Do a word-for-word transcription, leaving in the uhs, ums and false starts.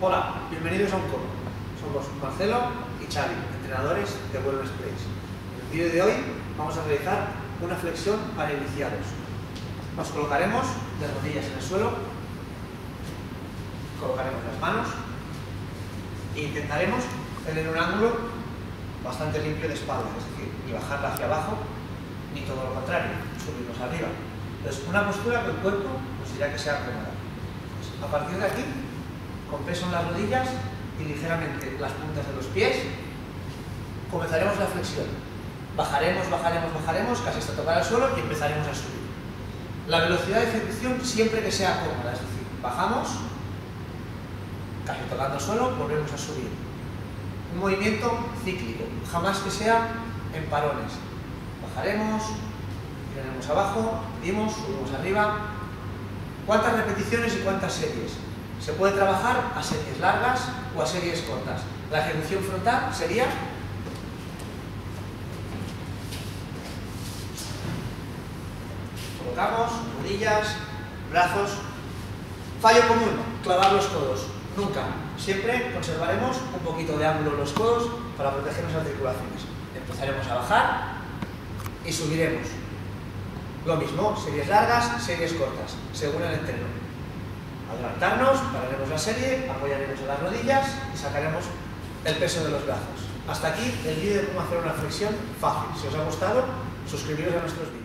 Hola, bienvenidos a un coro. Somos Marcelo y Xavi, entrenadores de Wellness Place. En el vídeo de hoy vamos a realizar una flexión para iniciados. Nos colocaremos de rodillas en el suelo, colocaremos las manos e intentaremos tener un ángulo bastante limpio de espalda, es decir, ni bajarla hacia abajo, ni todo lo contrario, subirnos arriba. Entonces, una postura que el cuerpo nos dirá que sea cómoda. Entonces, a partir de aquí, con peso en las rodillas y ligeramente las puntas de los pies, comenzaremos la flexión. Bajaremos, bajaremos, bajaremos, casi hasta tocar el suelo y empezaremos a subir. La velocidad de ejecución siempre que sea cómoda, es decir, bajamos, casi tocando el suelo, volvemos a subir. Un movimiento cíclico, jamás que sea en parones. Bajaremos, tiraremos abajo, pedimos, subimos arriba. ¿Cuántas repeticiones y cuántas series? Se puede trabajar a series largas o a series cortas. La ejecución frontal sería colocamos, rodillas, brazos. Fallo común, clavar los codos. Nunca. Siempre conservaremos un poquito de ángulo en los codos para proteger las articulaciones. Empezaremos a bajar y subiremos. Lo mismo, series largas, series cortas, según el entreno. Adelantarnos, pararemos la serie, apoyaremos en las rodillas y sacaremos el peso de los brazos. Hasta aquí el vídeo de cómo hacer una flexión fácil. Si os ha gustado, suscribiros a nuestros vídeos.